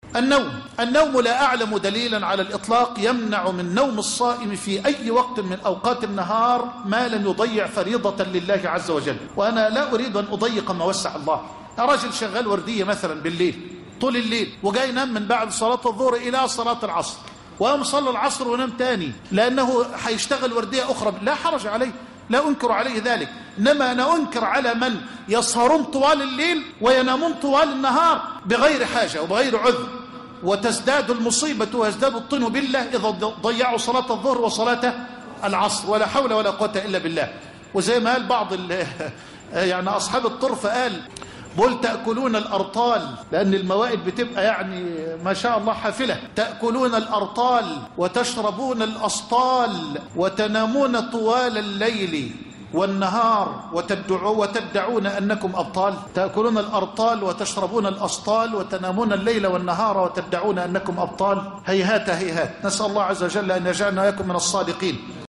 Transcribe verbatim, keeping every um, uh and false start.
النوم النوم لا أعلم دليلا على الإطلاق يمنع من نوم الصائم في أي وقت من أوقات النهار ما لم يضيع فريضة لله عز وجل. وأنا لا أريد أن أضيق ما وسع الله. رجل شغال وردية مثلا بالليل طول الليل وجاي ينام من بعد صلاة الظهر إلى صلاة العصر، وقام صلى العصر ونام تاني لأنه هيشتغل وردية أخرى، لا حرج عليه، لا أنكر عليه ذلك. إنما أنا أنكر على من يسهرون طوال الليل وينامون طوال النهار بغير حاجة وبغير عذر، وتزداد المصيبة ويزداد الطين بالله إذا ضيعوا صلاة الظهر وصلاة العصر، ولا حول ولا قوة إلا بالله. وزي ما قال بعض يعني أصحاب الطرف قال بول تأكلون الأرطال، لأن الموائد بتبقى يعني ما شاء الله حافلة، تأكلون الأرطال وتشربون الأسطال وتنامون طوال الليل والنهار وتدعون أنكم أبطال. تأكلون الأرطال وتشربون الأسطال وتنامون الليل والنهار وتدعون أنكم أبطال. هيهات هيهات، نسأل الله عز وجل أن يجعلنا وإياكم من الصادقين.